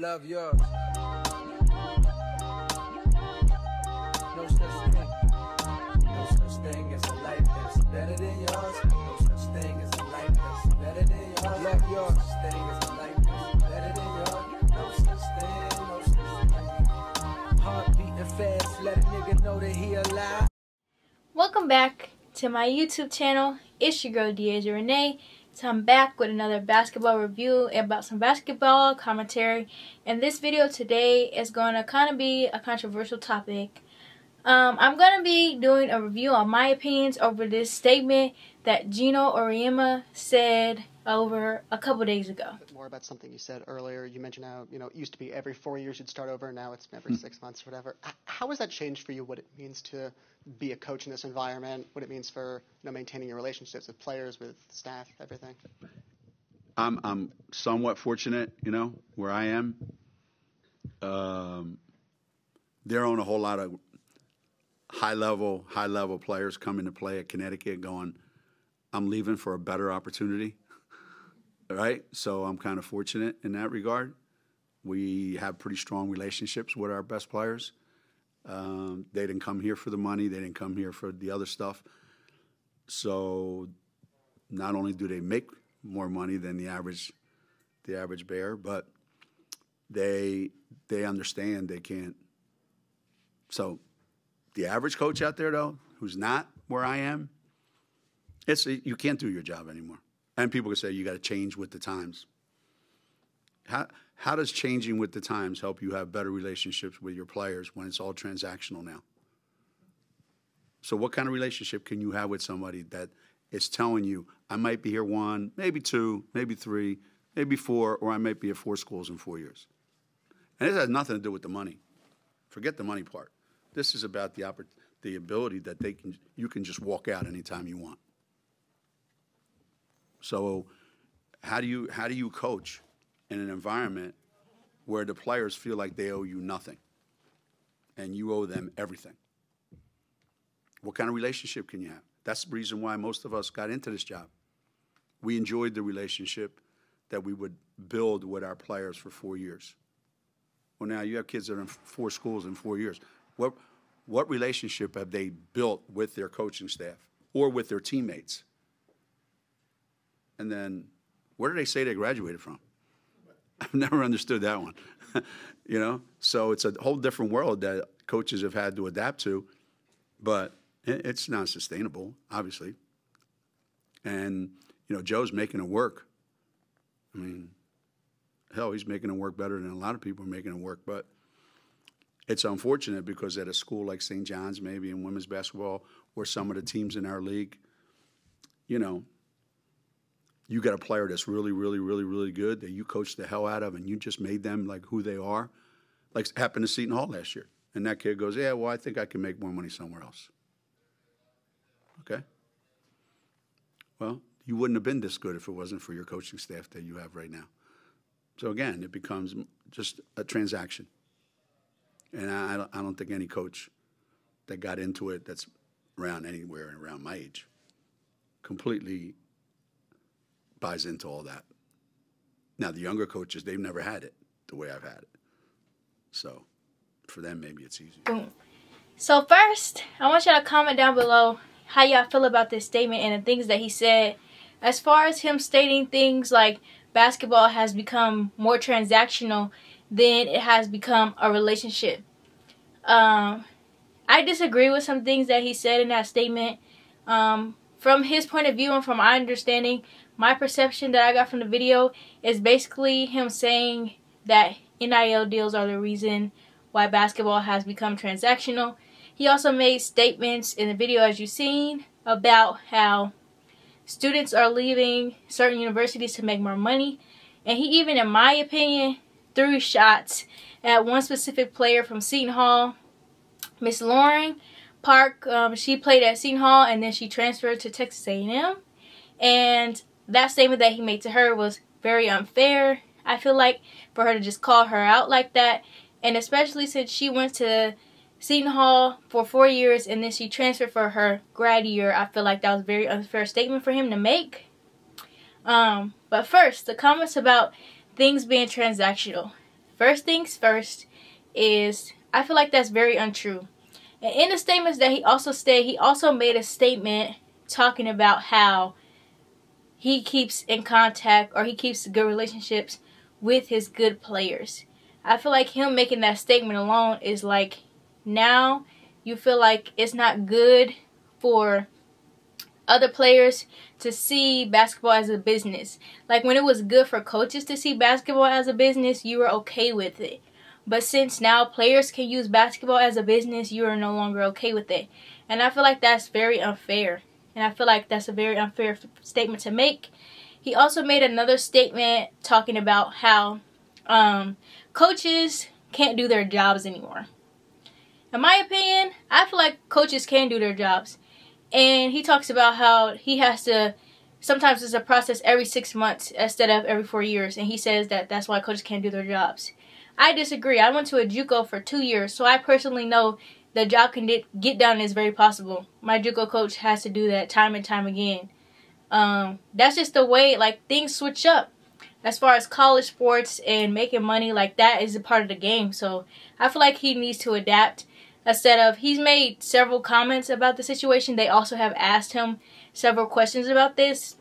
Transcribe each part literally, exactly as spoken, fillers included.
love yours. No such thing. No such thing as a life that's better than yours. No such thing as a life that's better than yours. Love yours. No such thing as a life that's better than yours. No such thing, no such thing. Heart beating fast, let a nigga know that he alive. Welcome back to my YouTube channel. It's your girl Deasia Renee. So I'm back with another basketball review about some basketball commentary. And this video today is going to kind of be a controversial topic. Um, I'm going to be doing a review on my opinions over this statement that Geno Auriemma said over a couple days ago. More about something you said earlier. You mentioned how, you know, it used to be every four years you'd start over, now it's every six months or whatever. How has that changed for you, what it means to be a coach in this environment, what it means for, you know, maintaining your relationships with players, with staff, everything? I'm I'm somewhat fortunate, you know, where I am. Um, there aren't a whole lot of high-level, high-level players coming to play at Connecticut going, I'm leaving for a better opportunity. Right? So I'm kind of fortunate in that regard. We have pretty strong relationships with our best players. Um, they didn't come here for the money. They didn't come here for the other stuff. So not only do they make more money than the average the average bear, but they they understand they can't. So the average coach out there, though, who's not where I am, it's you can't do your job anymore. And people can say you got to change with the times. How how does changing with the times help you have better relationships with your players when it's all transactional now? So what kind of relationship can you have with somebody that is telling you, I might be here one, maybe two, maybe three, maybe four, or I might be at four schools in four years? And this has nothing to do with the money. Forget the money part. This is about the oppor- the ability that they can you can just walk out anytime you want. So how do you how do you coach in an environment where the players feel like they owe you nothing and you owe them everything? What kind of relationship can you have? That's the reason why most of us got into this job. We enjoyed the relationship that we would build with our players for four years. Well, now you have kids that are in four schools in four years. What what relationship have they built with their coaching staff or with their teammates? And then where do they say they graduated from? I've never understood that one. You know? So it's a whole different world that coaches have had to adapt to, but it's not sustainable, obviously. And, you know, Joe's making it work. I mean, hell, he's making it work better than a lot of people are making it work, but it's unfortunate because at a school like Saint John's, maybe in women's basketball, or some of the teams in our league, you know, you got a player that's really, really, really, really good that you coached the hell out of and you just made them like who they are, like happened to Seton Hall last year. And that kid goes, yeah, well, I think I can make more money somewhere else. Okay? Well, you wouldn't have been this good if it wasn't for your coaching staff that you have right now. So, again, it becomes just a transaction. And I don't, I don't think any coach that got into it that's around anywhere around my age completely buys into all that. Now, the younger coaches, they've never had it the way I've had it. So, for them, maybe it's easy. Boom. So, first, I want y'all to comment down below how y'all feel about this statement and the things that he said. As far as him stating things like basketball has become more transactional than it has become a relationship. Um, I disagree with some things that he said in that statement. Um, from his point of view and from my understanding, my perception that I got from the video is basically him saying that N I L deals are the reason why basketball has become transactional. He also made statements in the video, as you've seen, about how students are leaving certain universities to make more money. And he even, in my opinion, threw shots at one specific player from Seton Hall, Miss Lauren Park. Um, she played at Seton Hall and then she transferred to Texas A and M. And that statement that he made to her was very unfair, I feel like, for her to just call her out like that. And especially since she went to Seton Hall for four years and then she transferred for her grad year, I feel like that was a very unfair statement for him to make. Um, but first, the comments about things being transactional. first things first is I feel like that's very untrue. And in the statements that he also said, he also made a statement talking about how he keeps in contact or he keeps good relationships with his good players. I feel like him making that statement alone is like, now you feel like it's not good for other players to see basketball as a business. Like when it was good for coaches to see basketball as a business, you were okay with it. But since now players can use basketball as a business, you are no longer okay with it. And I feel like that's very unfair. And I feel like that's a very unfair statement to make. He also made another statement talking about how um, coaches can't do their jobs anymore. In my opinion, I feel like coaches can do their jobs. And he talks about how he has to, sometimes it's a process every six months instead of every four years. And he says that that's why coaches can't do their jobs. I disagree. I went to a JUCO for two years, so I personally know the job can get done is very possible. My JUCO coach has to do that time and time again. Um, that's just the way, like, things switch up. As far as college sports and making money, like, that is a part of the game. So I feel like he needs to adapt. Instead of, he's made several comments about the situation. They also have asked him several questions about this.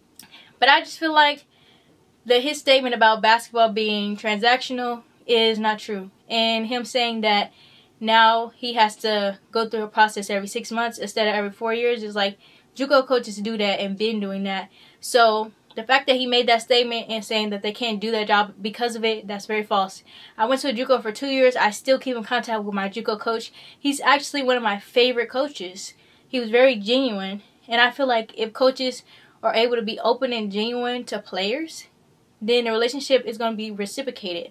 But I just feel like that his statement about basketball being transactional is not true. And him saying that now he has to go through a process every six months instead of every four years is like, JUCO coaches do that and been doing that. So the fact that he made that statement and saying that they can't do that job because of it, that's very false. I went to a JUCO for two years. I still keep in contact with my JUCO coach. He's actually one of my favorite coaches. He was very genuine. And I feel like if coaches are able to be open and genuine to players, then the relationship is going to be reciprocated.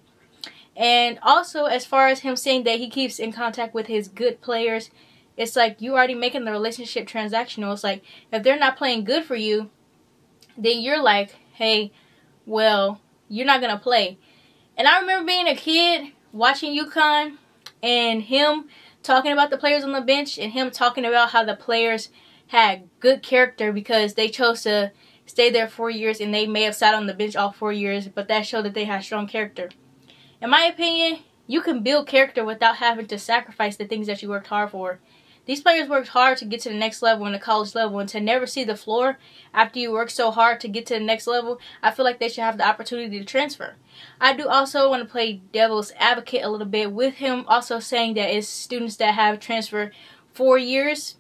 And also, as far as him saying that he keeps in contact with his good players, it's like you already making the relationship transactional. It's like if they're not playing good for you, then you're like, hey, well, you're not going to play. And I remember being a kid watching UConn and him talking about the players on the bench and him talking about how the players had good character because they chose to stay there four years and they may have sat on the bench all four years, but that showed that they had strong character. In my opinion, you can build character without having to sacrifice the things that you worked hard for. These players worked hard to get to the next level in the college level, and to never see the floor after you work so hard to get to the next level, I feel like they should have the opportunity to transfer. I do also want to play devil's advocate a little bit with him, also saying that it's students that have transferred four years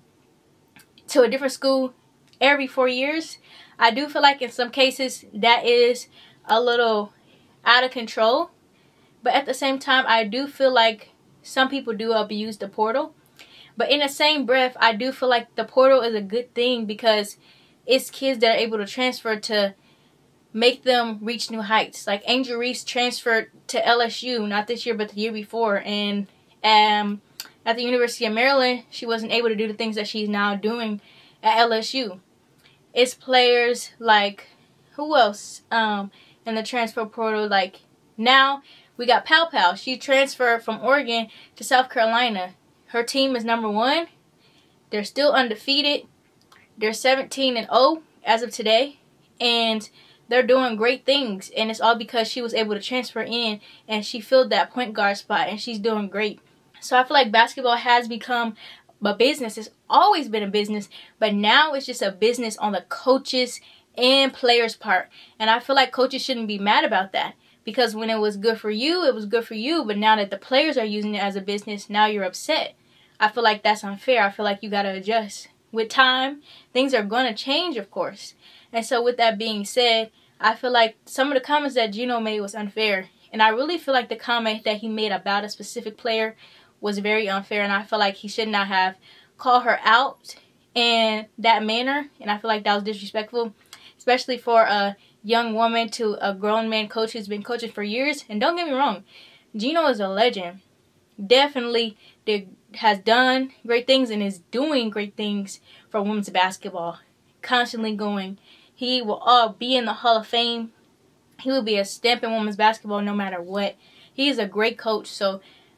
to a different school every four years. I do feel like in some cases that is a little out of control. But at the same time, I do feel like some people do abuse the portal. But in the same breath, I do feel like the portal is a good thing because it's kids that are able to transfer to make them reach new heights. Like Angel Reese transferred to L S U, not this year, but the year before. And um, at the University of Maryland, she wasn't able to do the things that she's now doing at L S U. It's players like, who else um, in the transfer portal? Like now, we got Pau Pau. She transferred from Oregon to South Carolina. Her team is number one. They're still undefeated. They're seventeen and oh as of today. And they're doing great things. And it's all because she was able to transfer in and she filled that point guard spot and she's doing great. So I feel like basketball has become a business. It's always been a business. But now it's just a business on the coaches and players' part. And I feel like coaches shouldn't be mad about that. Because when it was good for you, it was good for you. But now that the players are using it as a business, now you're upset. I feel like that's unfair. I feel like you got to adjust. With time, things are going to change, of course. And so with that being said, I feel like some of the comments that Gino made was unfair. And I really feel like the comment that he made about a specific player was very unfair. And I feel like he should not have called her out in that manner. And I feel like that was disrespectful. Especially for a young woman to a grown man coach who's been coaching for years. And don't get me wrong, Gino is a legend. Definitely did, has done great things and is doing great things for women's basketball. Constantly going. He will uh, be in the Hall of Fame. He will be a stamp in women's basketball no matter what. He is a great coach. So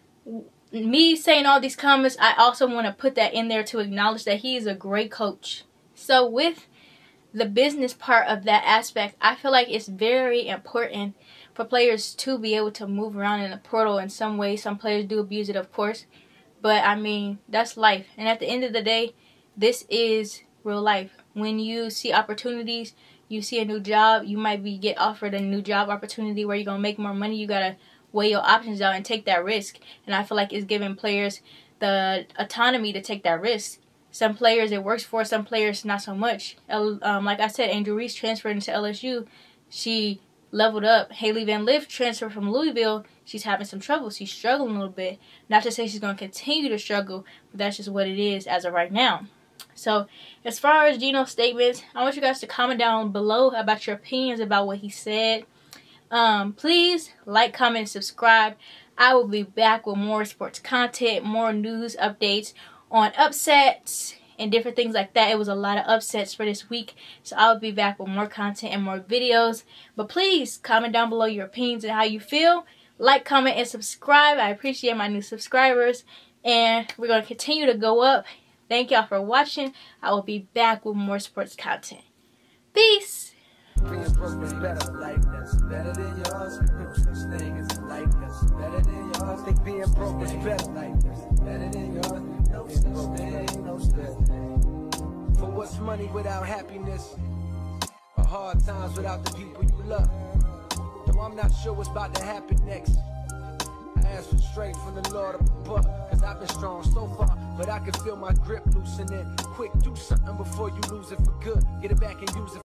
me saying all these comments, I also want to put that in there to acknowledge that he is a great coach. So with the business part of that aspect, I feel like it's very important for players to be able to move around in the portal in some way. Some players do abuse it, of course, but I mean, that's life. And at the end of the day, this is real life. When you see opportunities, you see a new job, you might be get offered a new job opportunity where you're going to make more money. You got to weigh your options out and take that risk. And I feel like it's giving players the autonomy to take that risk. Some players it works for, some players not so much. Um, like I said, Angel Reese transferred into L S U. She leveled up. Hailey Van Lith transferred from Louisville. She's having some trouble. She's struggling a little bit. Not to say she's going to continue to struggle, but that's just what it is as of right now. So, as far as Gino's statements, I want you guys to comment down below about your opinions about what he said. Um, please like, comment, and subscribe. I will be back with more sports content, more news updates on upsets and different things like that. It was a lot of upsets for this week, so I'll be back with more content and more videos. But please comment down below your opinions and how you feel. Like, comment, and subscribe. I appreciate my new subscribers, and we're going to continue to go up. Thank y'all for watching. I will be back with more sports content. Peace. Being broke is better, like that's better than yours. No such thing as a life that's better than yours. Think being broke is better, like that's better than yours. No such thing, no such thing. For what's money without happiness, or hard times without the people you love? Though I'm not sure what's about to happen next. I ask for strength from the Lord up above, cause I've been strong so far, but I can feel my grip loosening. Quick, do something before you lose it for good. Get it back and use it.